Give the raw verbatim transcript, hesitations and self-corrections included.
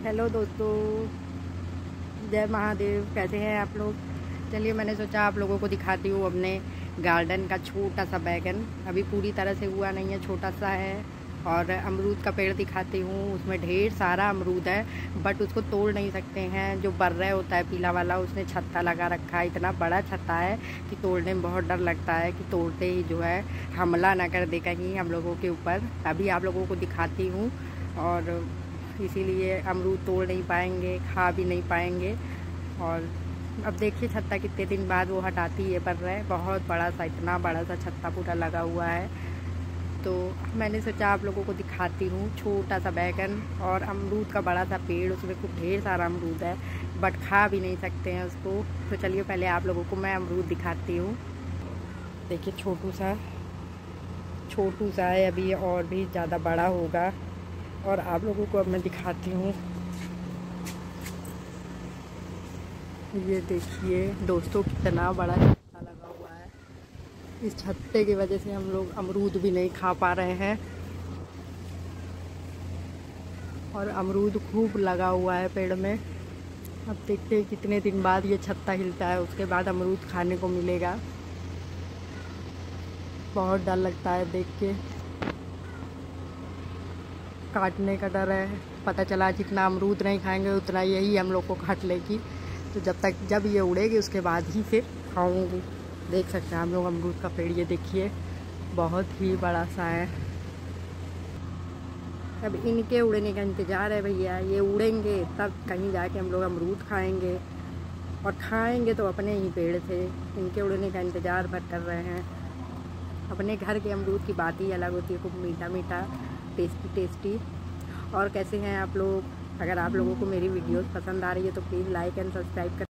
Hello दोस्तों, जय महादेव। कैसे हैं आप लोग? चलिए, मैंने सोचा आप लोगों को दिखाती हूँ अपने गार्डन का छोटा सा बैगन। अभी पूरी तरह से हुआ नहीं है, छोटा सा है। और अमरूद का पेड़ दिखाती हूँ, उसमें ढेर सारा अमरूद है, बट उसको तोड़ नहीं सकते हैं। जो बर्रे होता है पीला वाला, उसने छत्ता लगा रखा है। इतना बड़ा छत्ता है कि तोड़ने में बहुत डर लगता है कि तोड़ते ही जो है हमला ना कर दे कहीं हम लोगों के ऊपर। अभी आप लोगों को दिखाती हूँ, और इसीलिए अमरूद तोड़ नहीं पाएंगे, खा भी नहीं पाएंगे। और अब देखिए छत्ता कितने दिन बाद वो हटाती है पर रहे। बहुत बड़ा सा, इतना बड़ा सा छत्ता पूरा लगा हुआ है। तो मैंने सोचा आप लोगों को दिखाती हूँ छोटा सा बैगन और अमरूद का बड़ा सा पेड़। उसमें खूब ढेर सारा अमरूद है, बट खा भी नहीं सकते हैं उसको। तो चलिए पहले आप लोगों को मैं अमरूद दिखाती हूँ। देखिए छोटू सा छोटू सा है, अभी और भी ज़्यादा बड़ा होगा। और आप लोगों को अब मैं दिखाती हूँ। ये देखिए दोस्तों, कितना बड़ा छत्ता लगा हुआ है। इस छत्ते की वजह से हम लोग अमरूद भी नहीं खा पा रहे हैं। और अमरूद खूब लगा हुआ है पेड़ में। अब देखते हैं कितने दिन बाद ये छत्ता हिलता है, उसके बाद अमरूद खाने को मिलेगा। बहुत डर लगता है देख के, काटने का डर है। पता चला जितना अमरूद नहीं खाएंगे उतना यही हम लोग को काट लेगी। तो जब तक जब ये उड़ेगी उसके बाद ही फिर खाऊंगी। देख सकते हैं हम लोग अमरूद का पेड़, ये देखिए बहुत ही बड़ा सा है। अब इनके उड़ने का इंतज़ार है भैया। ये उड़ेंगे तब कहीं जाके हम लोग अमरूद खाएंगे, और खाएंगे तो अपने ही पेड़ से। इनके उड़ने का इंतज़ार भर कर रहे हैं। अपने घर के अमरूद की बात ही अलग होती है, खूब मीठा मीठा, टेस्टी टेस्टी। और कैसे हैं आप लोग? अगर आप लोगों को मेरी वीडियोस पसंद आ रही है तो प्लीज़ लाइक एंड सब्सक्राइब कर